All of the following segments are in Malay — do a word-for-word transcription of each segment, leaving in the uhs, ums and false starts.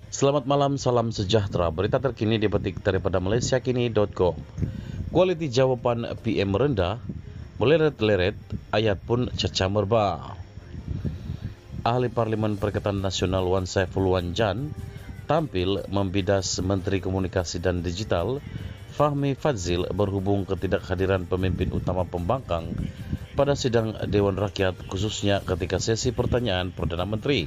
Selamat malam, salam sejahtera. Berita terkini dipetik daripada malaysiakini dot com. Kualiti jawapan P M rendah, meleret-leret, ayat pun cecah merbah. Ahli Parlimen Perikatan Nasional Wan Saiful Wan Jan tampil membidas Menteri Komunikasi dan Digital Fahmi Fadzil berhubung ketidakhadiran pemimpin utama pembangkang pada sidang Dewan Rakyat, khususnya ketika sesi pertanyaan Perdana Menteri.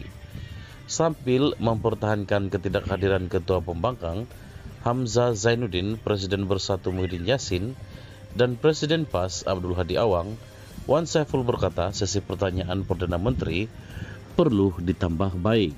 Sambil mempertahankan ketidakhadiran Ketua Pembangkang Hamzah Zainuddin, Presiden Bersatu Muhyiddin Yassin, dan Presiden P A S Abdul Hadi Awang, Wan Saiful berkata sesi pertanyaan Perdana Menteri perlu ditambah baik.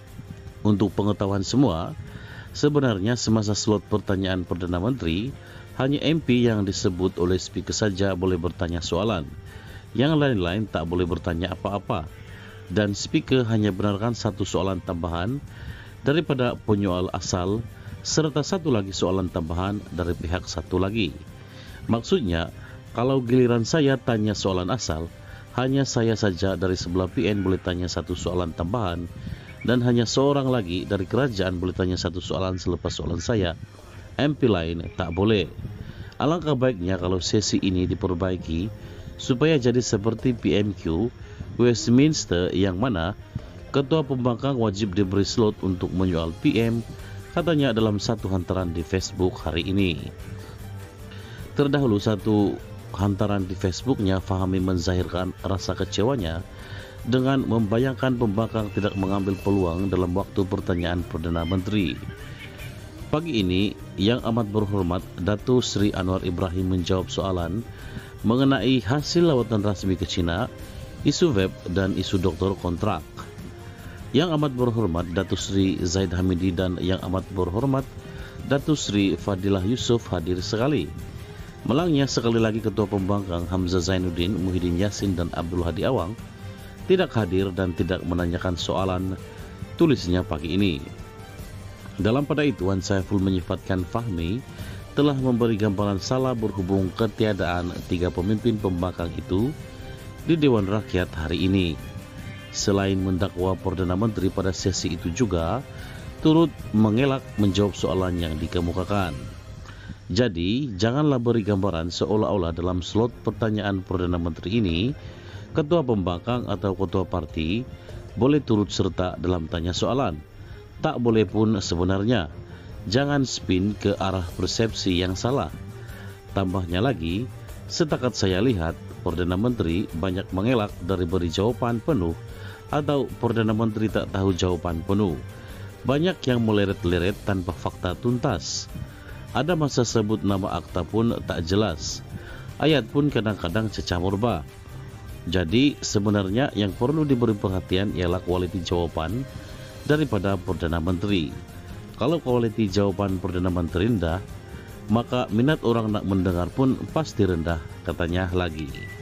Untuk pengetahuan semua, sebenarnya semasa slot pertanyaan Perdana Menteri, hanya M P yang disebut oleh speaker saja boleh bertanya soalan. Yang lain-lain tak boleh bertanya apa-apa. Dan speaker hanya benarkan satu soalan tambahan daripada penyoal asal serta satu lagi soalan tambahan dari pihak satu lagi. Maksudnya, kalau giliran saya tanya soalan asal, hanya saya saja dari sebelah P N boleh tanya satu soalan tambahan dan hanya seorang lagi dari kerajaan boleh tanya satu soalan selepas soalan saya. M P lain tak boleh. Alangkah baiknya kalau sesi ini diperbaiki supaya jadi seperti P M Q Westminster yang mana Ketua Pembangkang wajib diberi slot untuk menyoal P M, katanya dalam satu hantaran di Facebook hari ini. Terdahulu satu hantaran di Facebooknya, Fahmi menzahirkan rasa kecewanya dengan membayangkan pembangkang tidak mengambil peluang dalam waktu pertanyaan Perdana Menteri. Pagi ini, Yang Amat Berhormat Datuk Seri Anwar Ibrahim menjawab soalan mengenai hasil lawatan rasmi ke China, isu web dan isu doktor kontrak. Yang Amat Berhormat Datuk Seri Zaid Hamidi dan Yang Amat Berhormat Datuk Seri Fadilah Yusof hadir sekali. Malangnya sekali lagi Ketua Pembangkang Hamzah Zainuddin, Muhyiddin Yassin dan Abdul Hadi Awang tidak hadir dan tidak menanyakan soalan, tulisnya pagi ini. Dalam pada itu, Wan Saiful menyifatkan Fahmi telah memberi gambaran salah berhubung ketiadaan tiga pemimpin pembangkang itu di Dewan Rakyat hari ini. Selain mendakwa Perdana Menteri pada sesi itu juga turut mengelak menjawab soalan yang dikemukakan. Jadi, janganlah beri gambaran seolah-olah dalam slot pertanyaan Perdana Menteri ini, Ketua Pembangkang atau Ketua Parti boleh turut serta dalam tanya soalan. Tak boleh pun sebenarnya. Jangan spin ke arah persepsi yang salah. Tambahnya lagi, setakat saya lihat, Perdana Menteri banyak mengelak dari beri jawapan penuh atau Perdana Menteri tak tahu jawapan penuh. Banyak yang meleret-leret tanpa fakta tuntas. Ada masa sebut nama akta pun tak jelas. Ayat pun kadang-kadang cecah merbah. Jadi sebenarnya yang perlu diberi perhatian ialah kualiti jawapan daripada Perdana Menteri. Kalau kualiti jawapan Perdana Menteri rendah, maka minat orang nak mendengar pun pasti rendah, katanya lagi.